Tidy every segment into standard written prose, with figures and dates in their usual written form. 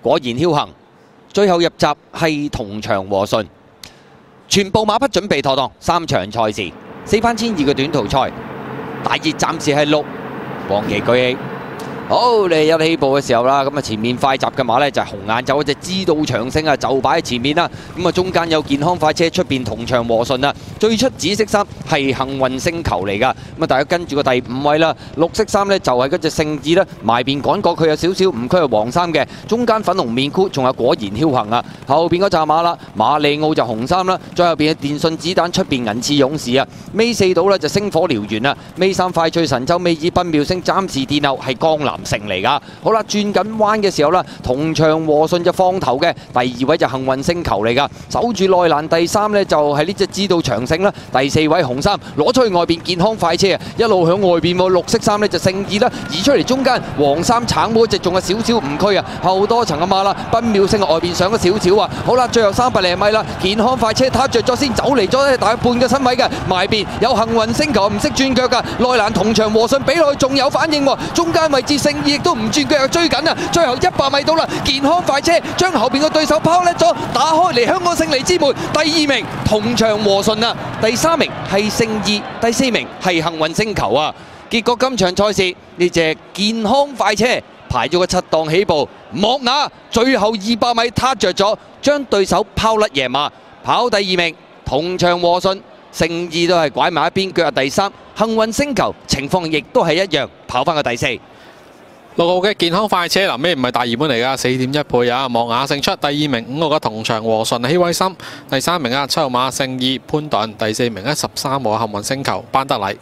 果然僥倖。最後入閘係同場和順，全部馬匹準備妥當。3場賽事4番千二嘅短途賽，大熱暫時係6，黃旗舉起。 好，你一起步嘅時候啦，咁啊前面快閘嘅馬呢，就係紅眼走嗰隻知道長勝啊，就擺喺前面啦。咁啊中間有健康快車，出邊同場和順啊。最出紫色衫係幸運星球嚟噶，咁啊大家跟住個第5位啦。綠色衫呢，就係嗰隻勝志啦，埋邊趕過佢有少少誤區係黃衫嘅，中間粉紅面箍，仲有果然僥倖啊。後邊嗰紮馬啦，馬里奧就紅衫啦，再後邊嘅電信子彈，出邊銀翅勇士啊。尾4到呢，就星火燎原啊，尾3快脆神州，尾2奔妙星，暫時殿後係江南城嚟噶，好啦，轉緊彎嘅時候啦，同場和順就放頭嘅，第2位就幸運星球嚟噶，守住內欄第3呢，就係呢隻知道長勝啦，第4位紅衫攞出去外邊健康快車啊，一路向外邊喎，綠色衫呢，就勝意啦，移出嚟中間黃衫橙帽隻仲有少少誤區啊，後多層嘅馬啦，奔妙星外邊上咗少少啊，好啦，最後300零米啦，健康快車撻着咗先，走嚟咗大約半個身位嘅，埋邊有幸運星球唔識轉腳噶，內欄同場和順比落去仲有反應喎，中間位置勝意亦都唔轉腳又追緊啊！最後100米到啦，健康快車將後邊嘅對手拋甩咗，打開嚟香港勝利之門。第2名同場和順啊，第3名係勝意，第4名係幸運星球啊。結果今場賽事呢隻健康快車排咗個7檔起步，莫雅最後200米撻着咗，將對手拋甩贏馬，跑第2名同場和順。勝意都係拐埋一邊，腳入第3，幸運星球情況亦都係一樣，跑翻個第4。 6號嘅健康快車嗱，咩唔係大熱門嚟㗎，4.1倍啊！莫雅勝出，第2名5號嘅同場和順希威森，第3名啊7號馬勝意潘頓，第4名13號幸運星球班德禮。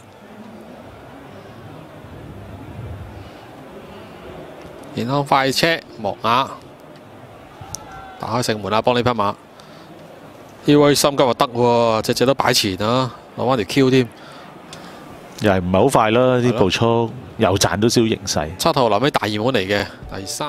健康快車莫雅打開城門啊，幫呢匹馬希威森今日得喎，隻都擺前啊，攞翻條 Q 添。 又係唔係好快啦？啲步速又賺到少少形勢。 7號臨尾大熱門嚟嘅，第3。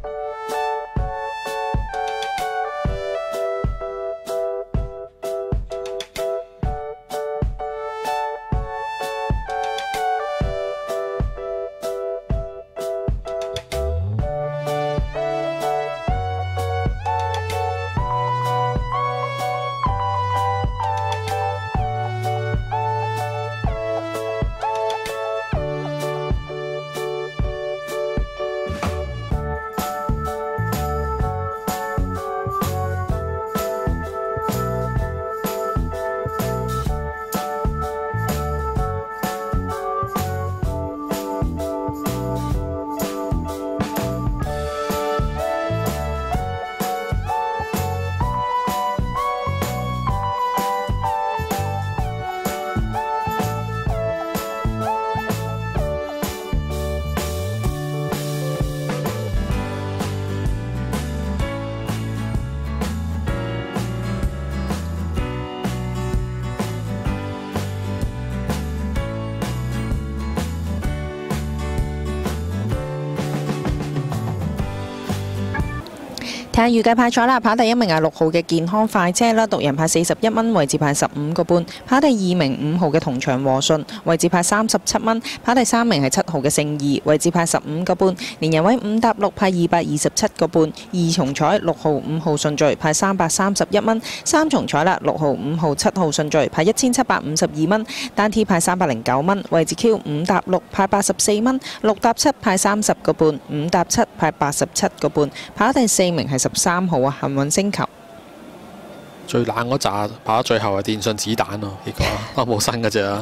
睇下預計派賽啦，跑第1名係6號嘅健康快車啦，獨人派41蚊，位置派15個半。跑第2名5號嘅同場和順，位置派37蚊。跑第3名係7號嘅勝意，位置派15個半。連人位5搭6派227個半。二重彩6號5號順序派331蚊。三重彩啦，6號5號7號順序派1752蚊。單 T 派309蚊，位置 Q 5搭6派84蚊。6搭7派30個半，5搭7派87個半。跑第4名係13號啊，幸運星球。 最冷嗰扎跑到最後係電信子彈咯，結果都冇新嘅啫。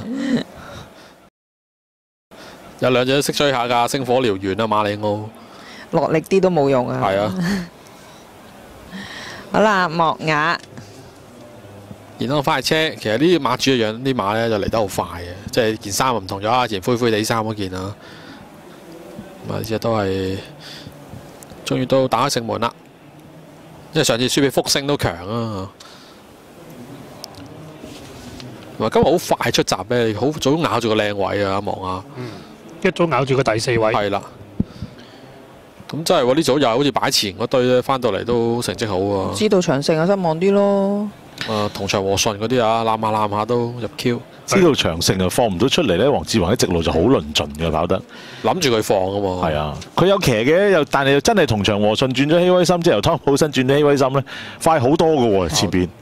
有兩隻都識追下㗎，星火燎原啊，馬里奧。 落力啲都冇用啊。 係啊。 好啦，莫雅。 健康快車，其實呢啲馬主嘅樣，啲馬咧就嚟得好快嘅，即係件衫唔同咗啊，以前灰灰地衫嗰件啊。咁啊，呢隻都係終於都打開城門啦。因為上次輸俾福星都強啊，同埋今日好快出閘咧，好早咬住個靚位啊，望下。 一早咬住個第4位。 係啦。咁真係喎，呢組又好似擺前嗰堆咧，翻到嚟都成績好喎。 知道長勝啊，失望啲咯。 同場和順嗰啲啊，攬下都入 Q。 知道長勝又放唔到出嚟咧，黃志宏喺直路就好論盡嘅跑得， 諗住佢放啊嘛。 係啊，佢有騎嘅，但係又真係同場和順轉咗希威森，即係由湯普森轉咗希威森咧，快好多嘅喎前邊，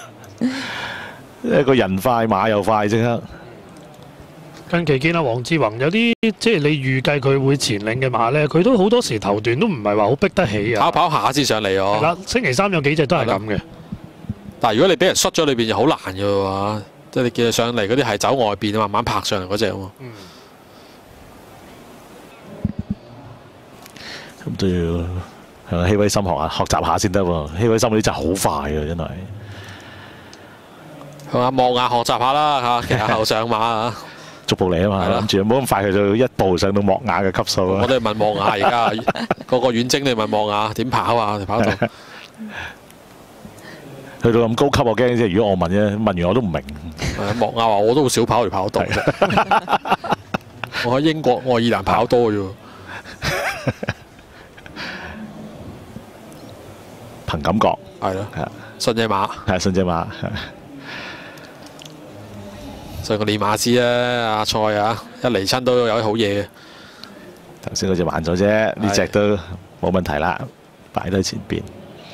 一個人快馬又快，即刻。 近期見阿黃志宏有啲即係你預計佢會前領嘅馬咧，佢都好多時頭段都唔係話好逼得起啊。 跑下先上嚟係哦。 啦，星期三有幾隻都係咁嘅。 但係如果你俾人摔咗裏邊就好難嘅喎，即係你見佢上嚟嗰啲係走外邊慢慢拍上嚟嗰只喎。 咁都要向希威森學習下先得喎。希威森嗰啲真係好快嘅，真係。 向阿望亞學習下啦嚇，騎下後上馬啊！ 逐步嚟啊嘛，諗住唔好咁快，佢就一步上到莫亞嘅級數啊！ 我哋問望亞而家個個遠征，你問望亞點跑啊？跑到去到咁高級，我驚啫。如果我問啫，問完我都唔明。 望亞話我都好少跑嚟跑到啫，我喺英國愛爾蘭跑多啫喎。 憑感覺係咯，信隻馬係信隻馬。 上個練馬師啊，阿蔡啊，一嚟親都有啲好嘢嘅。 頭先嗰隻慢咗啫，呢隻都冇問題啦，擺喺前邊。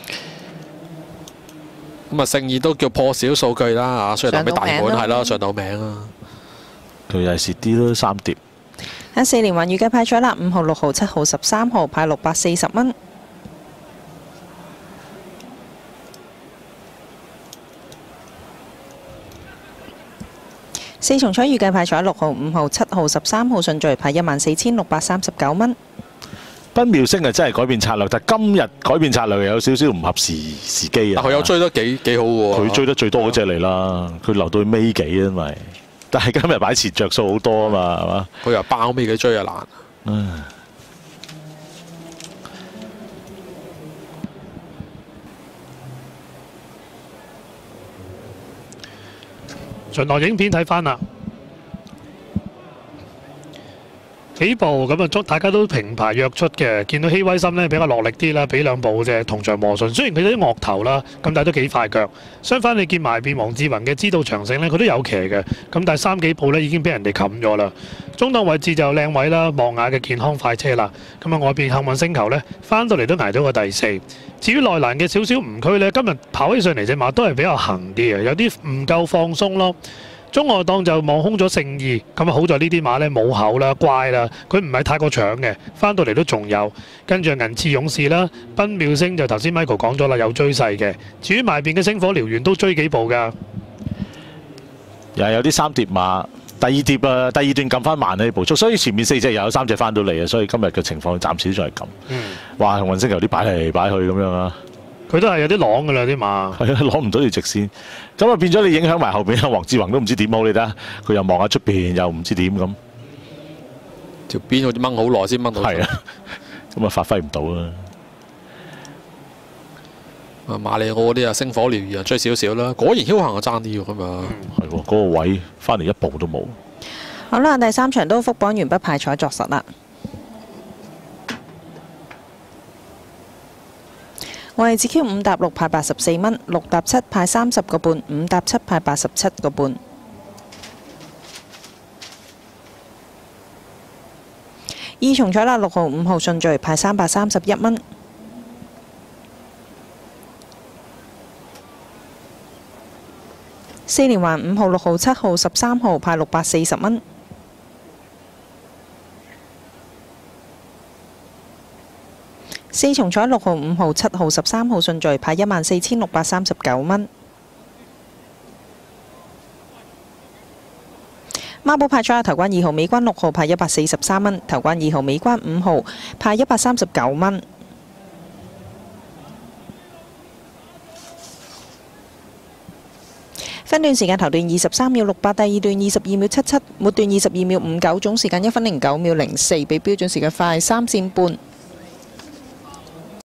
咁啊，勝意都叫破少數據啦嚇，雖然臨尾大盤係咯，上到名啦。 佢又係蝕啲咯，3碟。 4連環預計派咗啦，5號、6號、7號、13號派640蚊。4重彩預計派咗6號、5號、7號、13號順序派14,639蚊。 賓妙星啊，真係改變策略，但係今日改變策略有少少唔合時機啊！ 佢有追得幾好喎， 佢追得最多嗰隻嚟啦，佢留到尾幾因為，但係今日擺前着數好多啊嘛，係嘛？ 佢又包尾幾追啊難。 巡邏影片睇翻啦，幾部咁啊，大家都平排躍出嘅。見到希威森呢比較落力啲啦，俾2步啫，同場和順。雖然佢啲惡頭啦，咁但係都幾快腳。相反，你見埋邊黃志宏嘅知道長勝呢，佢都有騎嘅。咁但係3幾步呢已經俾人哋冚咗啦。中檔位置就靚位啦，望亞嘅健康快車啦。咁啊，外邊幸運星球呢，翻到嚟都捱到個第4。至於內欄嘅少少誤區呢，今日跑起上嚟隻馬都係比較行啲嘅，有啲唔夠放鬆咯。中外檔就望空咗勝意，咁啊好在呢啲馬呢冇口啦、乖啦，佢唔係太過搶嘅，翻到嚟都仲有。跟住銀刺勇士啦、賓妙星就頭先 Michael 講咗啦，有追勢嘅。至於埋邊嘅星火燎原都追幾步㗎， 又係有啲3碟馬。第2碟啊，第2段撳翻慢呢步速，所以前面4隻又有3隻翻到嚟啊，所以今日嘅情況暫時都仲係咁。哇，幸運星球啲擺嚟擺去咁樣啊！ 佢都係有啲啷㗎啦啲馬， 係啊，攞唔到條直線，咁啊變咗你影響埋後邊啊，黃志宏都唔知點好，你睇下佢又望下出邊又唔知點咁， 條邊好似掹好耐先掹到。 係啊，咁啊發揮唔到啊！ 馬里奧嗰啲啊，星火燎原追少少啦，果然僥倖啊爭啲喎咁啊！ 係喎，嗰個位翻嚟一步都冇。 好啦，第3場都復榜完畢，派彩作實啦。位置 Q 5搭6派84蚊，6搭7派30個半，5搭7派87個半。2重彩啦，6號、5號順序派331蚊。4連環5號、6號、7號、13號派640蚊。4重彩6號、5號、7號、13號順序派14,639蚊。孖寶派咗頭關2號、尾關6號派143蚊，頭關2號、尾關5號派139蚊。分段時間頭段23秒68，第2段22秒77，末段22秒59，總時間1分09秒04，比標準時間快3線半。